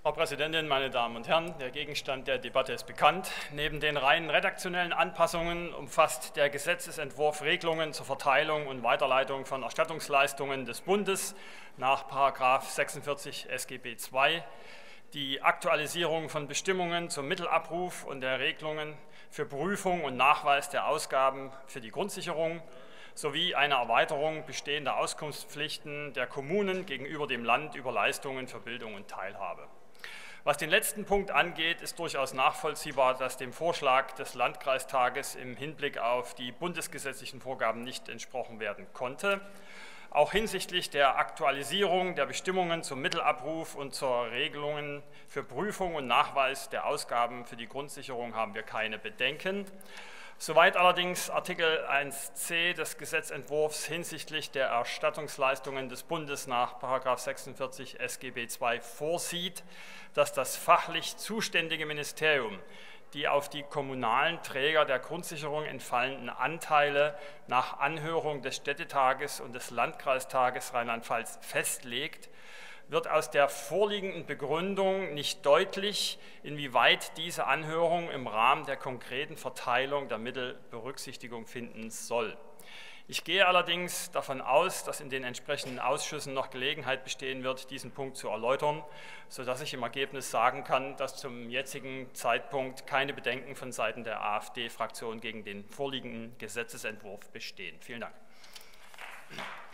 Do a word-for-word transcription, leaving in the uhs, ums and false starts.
Frau Präsidentin, meine Damen und Herren! Der Gegenstand der Debatte ist bekannt. Neben den rein redaktionellen Anpassungen umfasst der Gesetzesentwurf Regelungen zur Verteilung und Weiterleitung von Erstattungsleistungen des Bundes nach Paragraph sechsundvierzig S G B zwei, die Aktualisierung von Bestimmungen zum Mittelabruf und der Regelungen für Prüfung und Nachweis der Ausgaben für die Grundsicherung sowie eine Erweiterung bestehender Auskunftspflichten der Kommunen gegenüber dem Land über Leistungen für Bildung und Teilhabe. Was den letzten Punkt angeht, ist durchaus nachvollziehbar, dass dem Vorschlag des Landkreistages im Hinblick auf die bundesgesetzlichen Vorgaben nicht entsprochen werden konnte. Auch hinsichtlich der Aktualisierung der Bestimmungen zum Mittelabruf und zur Regelungen für Prüfung und Nachweis der Ausgaben für die Grundsicherung haben wir keine Bedenken. Soweit allerdings Artikel eins c des Gesetzentwurfs hinsichtlich der Erstattungsleistungen des Bundes nach Paragraph sechsundvierzig S G B zwei vorsieht, dass das fachlich zuständige Ministerium die auf die kommunalen Träger der Grundsicherung entfallenden Anteile nach Anhörung des Städtetages und des Landkreistages Rheinland-Pfalz festlegt, wird aus der vorliegenden Begründung nicht deutlich, inwieweit diese Anhörung im Rahmen der konkreten Verteilung der Mittel Berücksichtigung finden soll. Ich gehe allerdings davon aus, dass in den entsprechenden Ausschüssen noch Gelegenheit bestehen wird, diesen Punkt zu erläutern, sodass ich im Ergebnis sagen kann, dass zum jetzigen Zeitpunkt keine Bedenken von Seiten der AfD-Fraktion gegen den vorliegenden Gesetzesentwurf bestehen. Vielen Dank.